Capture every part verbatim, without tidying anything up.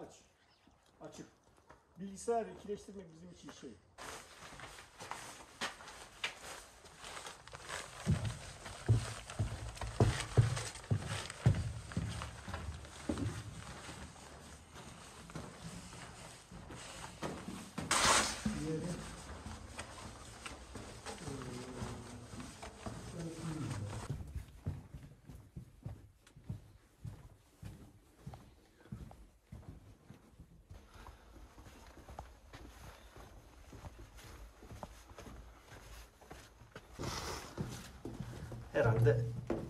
Aç. Açık. Bilgisayar ikileştirmek bizim için şey. Herhalde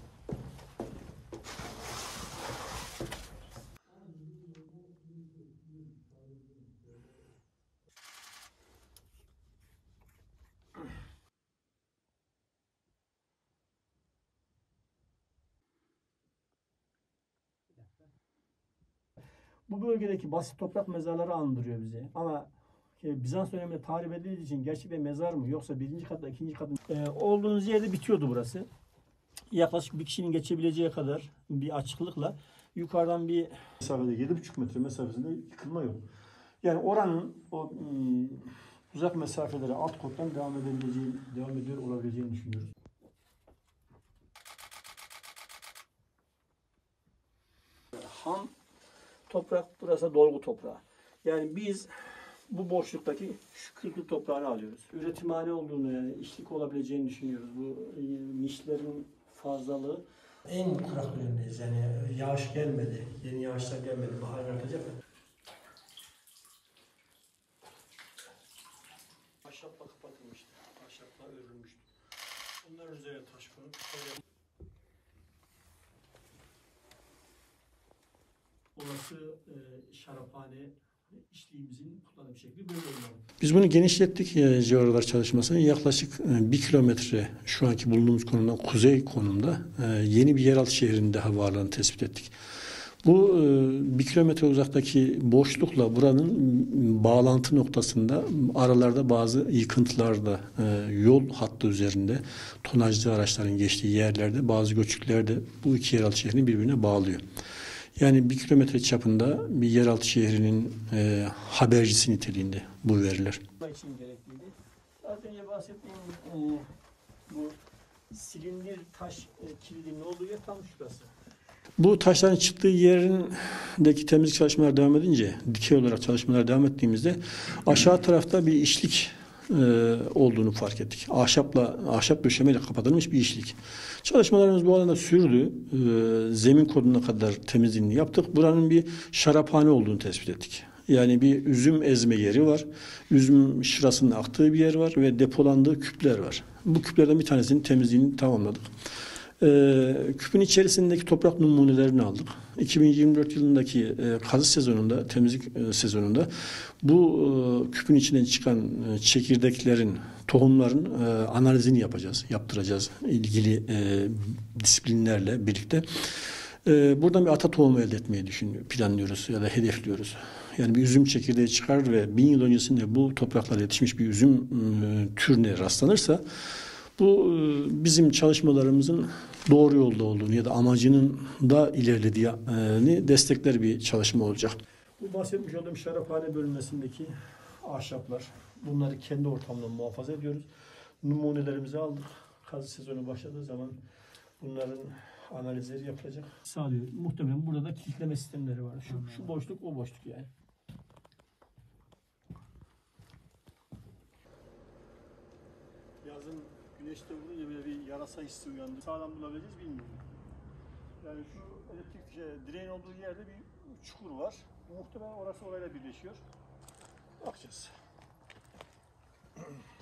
bu bölgedeki basit toprak mezarları andırıyor bizi. Ama e, Bizans döneminde tarif edildiği için gerçekten mezar mı yoksa birinci katta ikinci katta e, olduğunuz yerde bitiyordu burası. Yaklaşık bir kişinin geçebileceği kadar bir açıklıkla yukarıdan bir mesafede yedi buçuk metre mesafesinde yıkılma yok. Yani oranın o ım, uzak mesafelere alt kottan devam edebileceği, devam ediyor olabileceğini düşünüyoruz. Ham toprak, burası dolgu toprağı. Yani biz bu boşluktaki şu kırklı toprağını alıyoruz. Üretimhane olduğunu, yani işlik olabileceğini düşünüyoruz. Bu e, nişlerin fazlalığı. En kurak dönemdeyiz. Yani yağış gelmedi, yeni yağışlar gelmedi, bahar artacak. Ahşapla kapatılmıştı, ahşapla örülmüştü. Bunların üzerine taş konup olası e, şaraphane işliğimizin kullanım şekli böyle olmalı. Biz bunu genişlettik e, civarlar çalışmasını. Yaklaşık e, bir kilometre şu anki bulunduğumuz konumdan kuzey konumda e, yeni bir yeraltı şehrinin daha varlığını tespit ettik. Bu e, bir kilometre uzaktaki boşlukla buranın bağlantı noktasında aralarda bazı yıkıntılarda e, yol hattı üzerinde tonajlı araçların geçtiği yerlerde bazı göçüklerde bu iki yeraltı şehrini birbirine bağlıyor. Yani bir kilometre çapında bir yeraltı şehrinin e, habercisi niteliğinde bu veriler. için gerekliydi. Az önce bahsettiğim e, bu silindir taş e, kilidinin olduğu yer tam şurası. Bu taşların çıktığı yerindeki temizlik çalışmaları devam edince, dikey olarak çalışmalar devam ettiğimizde aşağı tarafta bir işlik e, olduğunu fark ettik. Ahşapla, ahşap döşemeyle kapatılmış bir işlik. Çalışmalarımız bu alanda sürdü. E, zemin koduna kadar temizliğini yaptık. Buranın bir şaraphane olduğunu tespit ettik. Yani bir üzüm ezme yeri var. Üzüm şırasının aktığı bir yer var ve depolandığı küpler var. Bu küplerden bir tanesinin temizliğini tamamladık. Ee, küpün içerisindeki toprak numunelerini aldık. iki bin yirmi dört yılındaki e, kazı sezonunda, temizlik e, sezonunda bu e, küpün içinden çıkan e, çekirdeklerin, tohumların e, analizini yapacağız, yaptıracağız ilgili e, disiplinlerle birlikte. E, buradan bir ata tohumu elde etmeyi düşünüyoruz, planlıyoruz ya da hedefliyoruz. Yani bir üzüm çekirdeği çıkar ve bin yıl öncesinde bu topraklara yetişmiş bir üzüm e, türüne rastlanırsa bu bizim çalışmalarımızın doğru yolda olduğunu ya da amacının da ilerlediğini destekler bir çalışma olacak. Bu bahsetmiş olduğum şaraphane bölmesindeki ahşaplar. Bunları kendi ortamda muhafaza ediyoruz. Numunelerimizi aldık. Kazı sezonu başladığı zaman bunların analizleri yapılacak. Sağlıyor. Muhtemelen burada da kilitleme sistemleri var. Şu, şu boşluk o boşluk yani. Yazın güneşte vurunca böyle bir yarasa hissi uyandı. Sağlam bulabileceğiz bilmiyorum. Yani şu elektrik şey, direğin olduğu yerde bir çukur var. Muhtemelen orası orayla birleşiyor. Bakacağız.